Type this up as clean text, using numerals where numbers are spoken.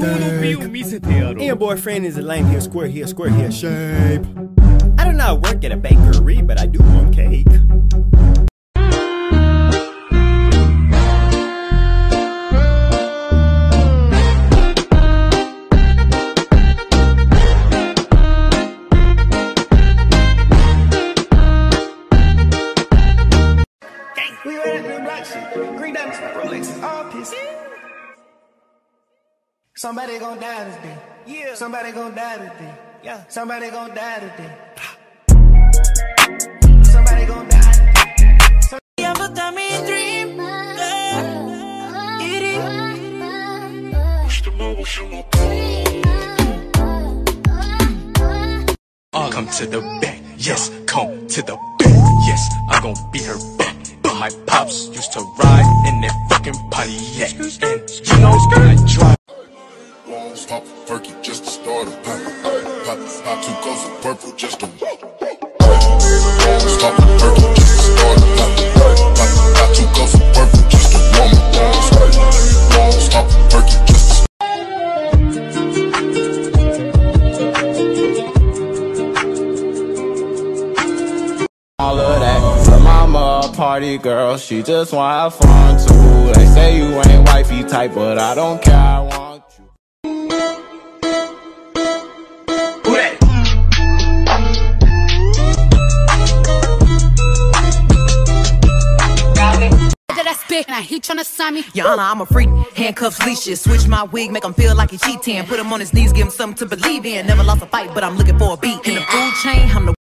And your boyfriend is a lame, he a square, he a square, he a shape. I do not work at a bakery, but I do want cake. We ready to do black shit. Green diamonds, Rolex, all pissy. Somebody gon' die today. Yeah. Somebody gon' die today. Yeah. Somebody gon' die today. Somebody gon' die today. You ever tell me a dream? Come to the back, yes, come to the back, yes, I'm gon' beat her back. My pops used to ride in that fucking Pontiac, and you know I drive. Walls pop perky just to start a pop. Pop 2 cups of purple just to walk. Walls pop perky just to start a pop. Pop 2 cups of purple just to warm up. Walls pop perky just to all of that. Her mama a party girl, she just want to have fun too. They say you ain't wifey type, but I don't care, I want you. Now he tryna sign me. Your Honor, I'm a freak. Handcuffs, leashes. Switch my wig, make him feel like he cheating. Put him on his knees, give him something to believe in. Never lost a fight, but I'm looking for a beat. In the food chain, I'm the